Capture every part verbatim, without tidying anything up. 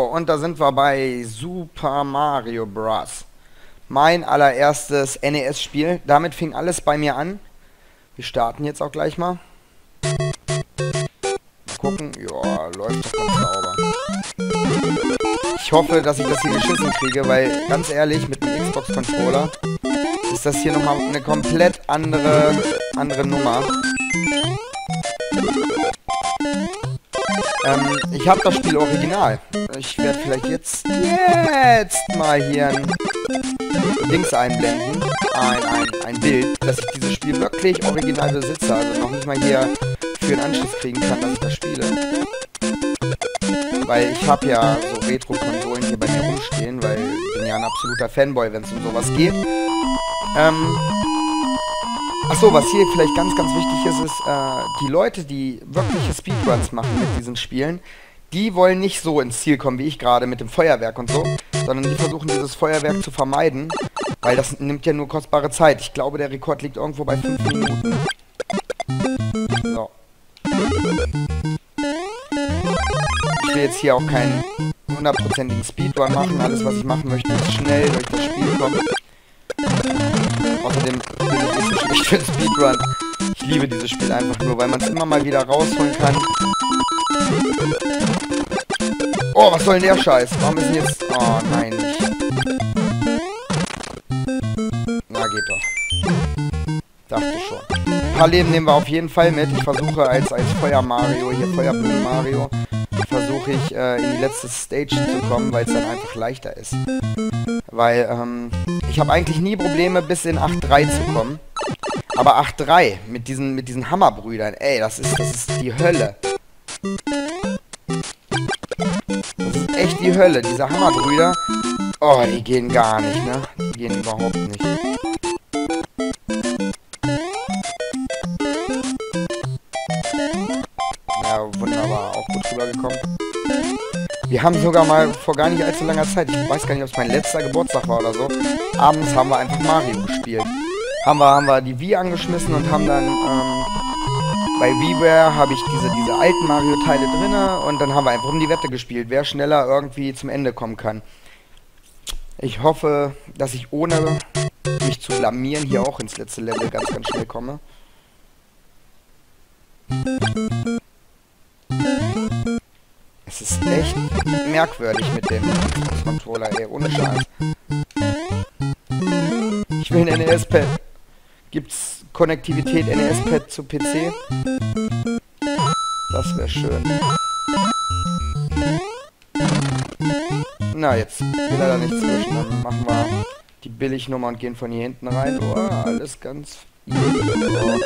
und da sind wir bei Super Mario Bros. Mein allererstes N E S-Spiel. Damit fing alles bei mir an. Wir starten jetzt auch gleich mal. Mal gucken. Ja, läuft doch ganz sauber. Ich hoffe, dass ich das hier geschissen kriege, weil, ganz ehrlich, mit dem Xbox-Controller ist das hier nochmal eine komplett andere, andere Nummer. Ähm, ich habe das Spiel original. Ich werde vielleicht jetzt, jetzt mal hier ein Dings einblenden. Ein, ein, ein Bild, dass ich dieses Spiel wirklich original besitze. Also noch nicht mal hier für einen Anschluss kriegen kann, dass ich das spiele. Weil ich habe ja so Retro-Konsolen hier bei mir rumstehen, weil ich bin ja ein absoluter Fanboy, wenn es um sowas geht. Ähm... Achso, was hier vielleicht ganz, ganz wichtig ist, ist, äh, die Leute, die wirkliche Speedruns machen mit diesen Spielen, die wollen nicht so ins Ziel kommen, wie ich gerade mit dem Feuerwerk und so, sondern die versuchen dieses Feuerwerk zu vermeiden, weil das nimmt ja nur kostbare Zeit. Ich glaube, der Rekord liegt irgendwo bei fünf Minuten. So. Ich will jetzt hier auch keinen hundertprozentigen Speedrun machen. Alles, was ich machen möchte, ist schnell durch das Spiel kommen. Außerdem bin ich nicht so schlecht für den Speedrun. Ich liebe dieses Spiel einfach nur, weil man es immer mal wieder rausholen kann. Oh, was soll denn der Scheiß? Warum ist denn jetzt... Oh, nein, nicht. Na, geht doch. Dachte schon. Ein paar Leben nehmen wir auf jeden Fall mit. Ich versuche als, als Feuer-Mario, hier Feuerblumen-Mario, versuche ich äh, in die letzte Stage zu kommen, weil es dann einfach leichter ist. Weil, ähm, ich habe eigentlich nie Probleme, bis in acht drei zu kommen. Aber acht drei mit diesen, mit diesen Hammerbrüdern, ey, das ist, das ist die Hölle. Das ist echt die Hölle, diese Hammerbrüder. Oh, die gehen gar nicht, ne? Die gehen überhaupt nicht. Ja, wunderbar, auch gut rübergekommen. Wir haben sogar mal vor gar nicht allzu langer Zeit, ich weiß gar nicht, ob es mein letzter Geburtstag war oder so, abends haben wir einfach Mario gespielt. Haben wir, haben wir die Wii angeschmissen und haben dann, ähm, bei WiiWare habe ich diese, diese alten Mario-Teile drinne und dann haben wir einfach um die Wette gespielt, wer schneller irgendwie zum Ende kommen kann. Ich hoffe, dass ich ohne mich zu blamieren hier auch ins letzte Level ganz, ganz schnell komme. Es ist echt merkwürdig mit dem Controller, ey, ohne Scheiß. Ich will ein N E S-Pad. Gibt's Konnektivität N E S-Pad zu P C? Das wäre schön. Na, jetzt will er da nicht zwischen. Dann machen wir die Billignummer und gehen von hier hinten rein. Oh, alles ganz... Oh.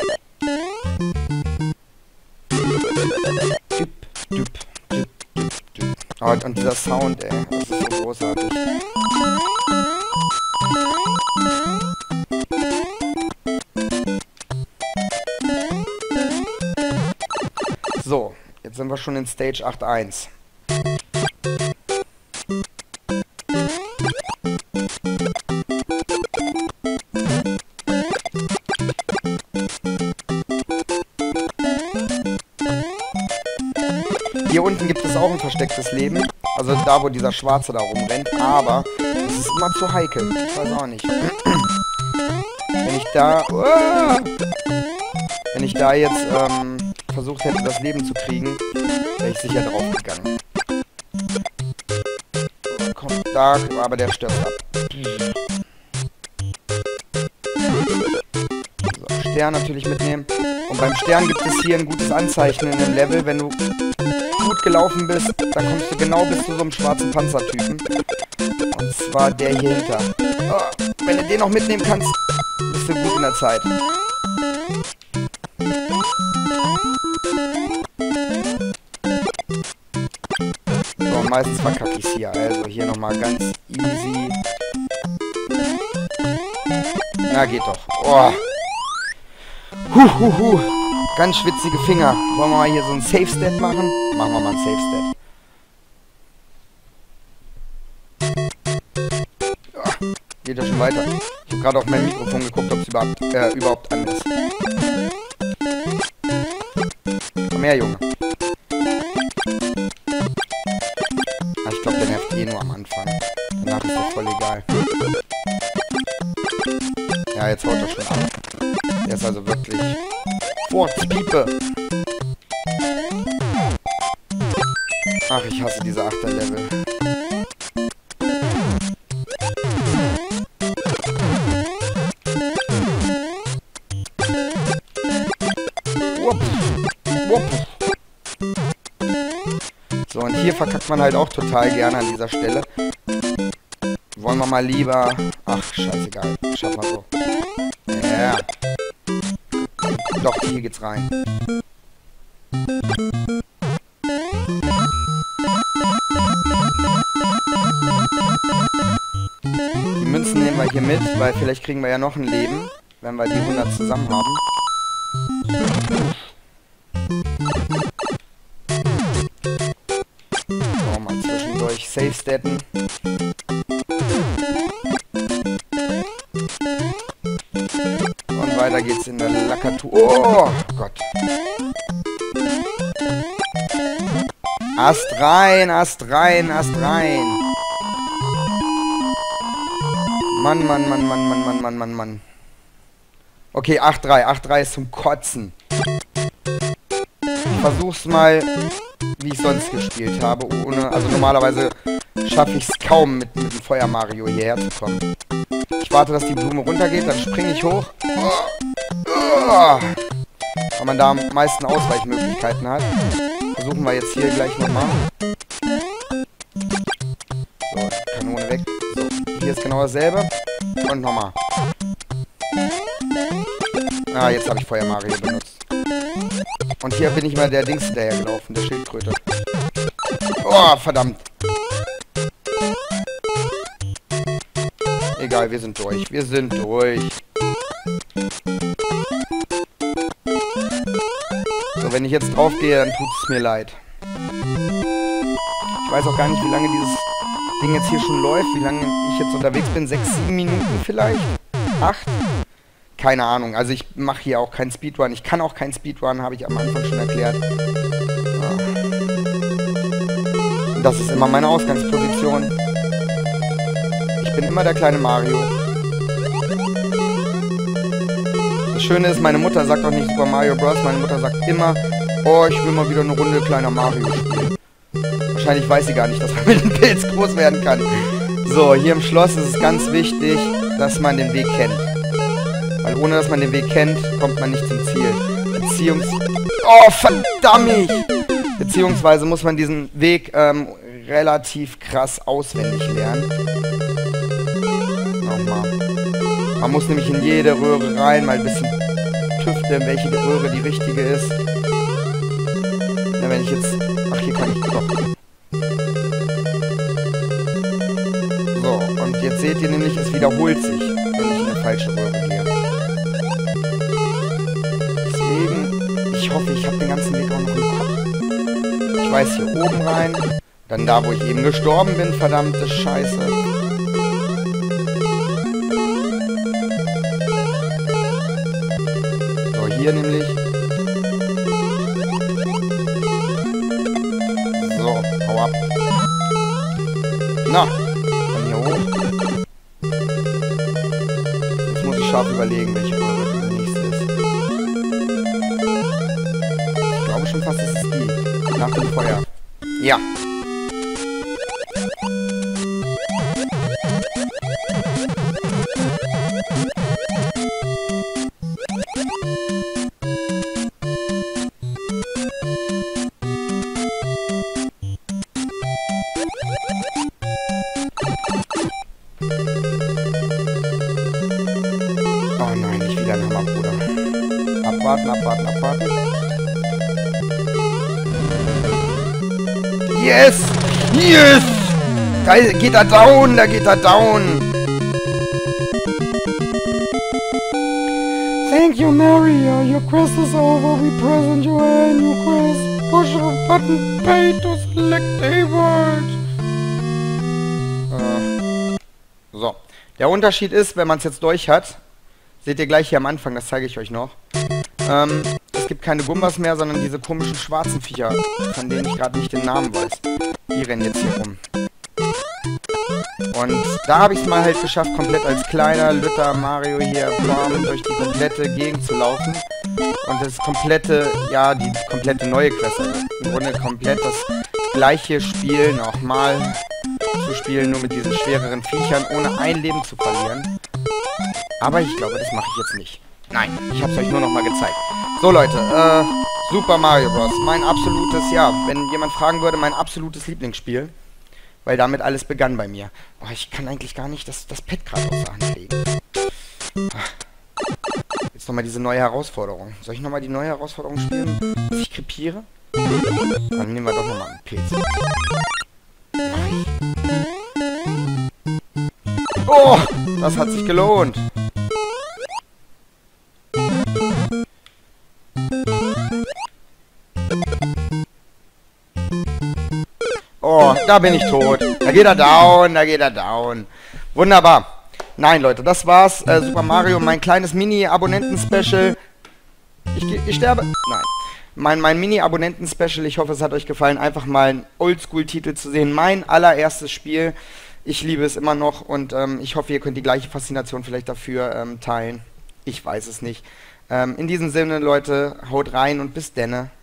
Düpp, düpp. Oh, und dieser Sound, ey, das ist so großartig. So, jetzt sind wir schon in Stage acht eins. Hier unten gibt es auch ein verstecktes Leben. Also da, wo dieser Schwarze da rumrennt. Aber es ist immer zu heikel. Ich weiß auch nicht. Wenn ich da... Oh, wenn ich da jetzt ähm, versucht hätte, das Leben zu kriegen, wäre ich sicher drauf gegangen. Kommt da, aber der stürzt ab. So, Stern natürlich mitnehmen. Und beim Stern gibt es hier ein gutes Anzeichen in dem Level, wenn du gut gelaufen bist, dann kommst du genau bis zu so einem schwarzen Panzertypen. Und zwar der hier hinter. Oh, wenn du den noch mitnehmen kannst, bist du gut in der Zeit. So, meistens verkacke ich es hier. Also hier nochmal ganz easy. Na, geht doch. Oh. Huh, huh, huh. Ganz schwitzige Finger. Wollen wir mal hier so ein Safe-Stat machen? Machen wir mal ein Safe-Stat. Ja, geht ja schon weiter. Ich habe gerade auf mein Mikrofon geguckt, ob es überhaupt, äh, überhaupt an ist. Komm her, Junge. Ah, ich glaube, der eh nur am Anfang. Danach ist er voll egal. Ja, jetzt haut er schon ab. Der ist also wirklich... Furzpiepe! Ach, ich hasse diese Achter-Level. So, und hier verkackt man halt auch total gerne an dieser Stelle. Wollen wir mal lieber... Ach, scheißegal. Schaffen wir so. Ja. Doch, hier geht's rein. Die Münzen nehmen wir hier mit, weil vielleicht kriegen wir ja noch ein Leben, wenn wir die hundert zusammen haben. So, mal zwischendurch Safe staten. Und weiter geht's in der Lackatour. Oh Gott. Ast rein, Ast rein, Ast rein. Mann, Mann, Mann, Mann, Mann, Mann, Mann, Mann, Mann. Okay, acht drei. acht drei ist zum Kotzen. Ich versuch's mal, wie ich sonst gespielt habe. Ohne, also normalerweise schaffe ich es kaum, mit, mit dem Feuer Mario hierher zu kommen. Ich warte, dass die Blume runtergeht, dann springe ich hoch. Weil man da am meisten Ausweichmöglichkeiten hat. Versuchen wir jetzt hier gleich nochmal. So, Kanone weg. So, hier ist genau dasselbe. Und nochmal. Ah, jetzt habe ich Feuer Mario benutzt. Und hier bin ich mal der Dings hinterher gelaufen, der Schildkröte. Oh, verdammt. Egal, wir sind durch. Wir sind durch. So, wenn ich jetzt drauf gehe, dann tut es mir leid. Ich weiß auch gar nicht, wie lange dieses Ding jetzt hier schon läuft, wie lange ich jetzt unterwegs bin. Sechs, sieben Minuten vielleicht? Acht? Keine Ahnung. Also ich mache hier auch keinen Speedrun. Ich kann auch keinen Speedrun, habe ich am Anfang schon erklärt. Ja. Und das ist immer meine Ausgangsposition. Ich bin immer der kleine Mario. Das Schöne ist, meine Mutter sagt auch nicht Super Mario Bros. Meine Mutter sagt immer, oh, ich will mal wieder eine Runde kleiner Mario spielen. Wahrscheinlich weiß sie gar nicht, dass man mit dem Pilz groß werden kann. So, hier im Schloss ist es ganz wichtig, dass man den Weg kennt. Weil ohne, dass man den Weg kennt, kommt man nicht zum Ziel. Beziehungs... Oh, verdammt! Beziehungsweise muss man diesen Weg ähm, relativ krass auswendig lernen. Nochmal. Man muss nämlich in jede Röhre rein, mal ein bisschen tüfteln, welche Röhre die richtige ist. Na, wenn ich jetzt... Ach, hier kann ich doch. So, und jetzt seht ihr nämlich, es wiederholt sich, wenn ich in eine falsche Röhre gehe. Deswegen, ich hoffe, ich habe den ganzen Weg auch noch im Kopf. Ich weiß hier oben rein. Dann da, wo ich eben gestorben bin, verdammte Scheiße. So, hier nämlich. So, hau ab. Na, dann hier hoch. Jetzt muss ich scharf überlegen, welche Röhre die nächste ist. Ich glaube schon fast, es ist die. Nach dem Feuer. Ja. Oh nein, nicht wieder ein Hammer, Bruder. Abwarten, abwarten, abwarten. Yes! Yes! Da geht er down, da geht er down. Thank you, Mario. Your quest is over. We present you a new quest. Push the button pay to select a word. Äh. So. Der Unterschied ist, wenn man es jetzt durch hat, seht ihr gleich hier am Anfang, das zeige ich euch noch. Ähm, es gibt keine Gumbas mehr, sondern diese komischen schwarzen Viecher, von denen ich gerade nicht den Namen weiß. Die rennen jetzt hier rum. Und da habe ich es mal halt geschafft, komplett als kleiner Lütter Mario hier bam, durch die komplette Gegend zu laufen. Und das komplette, ja, die komplette neue Quest. Also im Grunde komplett das gleiche Spiel nochmal zu spielen, nur mit diesen schwereren Viechern, ohne ein Leben zu verlieren. Aber ich glaube, das mache ich jetzt nicht. Nein, ich habe es euch nur nochmal gezeigt. So Leute, äh, Super Mario Bros. Mein absolutes, ja, wenn jemand fragen würde, mein absolutes Lieblingsspiel. Weil damit alles begann bei mir. Oh, ich kann eigentlich gar nicht das, das Pad gerade aus der Hand legen. Jetzt nochmal diese neue Herausforderung. Soll ich nochmal die neue Herausforderung spielen, dass ich krepiere? Dann nehmen wir doch nochmal einen Pilz. Oh, das hat sich gelohnt. Oh, da bin ich tot. Da geht er down, da geht er down. Wunderbar. Nein, Leute, das war's. Äh, Super Mario, mein kleines Mini-Abonnenten-Special. Ich, ich sterbe. Nein. Mein, mein Mini-Abonnenten-Special. Ich hoffe, es hat euch gefallen, einfach mal einen Oldschool-Titel zu sehen. Mein allererstes Spiel. Ich liebe es immer noch und ähm, ich hoffe, ihr könnt die gleiche Faszination vielleicht dafür ähm, teilen. Ich weiß es nicht. Ähm, in diesem Sinne, Leute, haut rein und bis denne.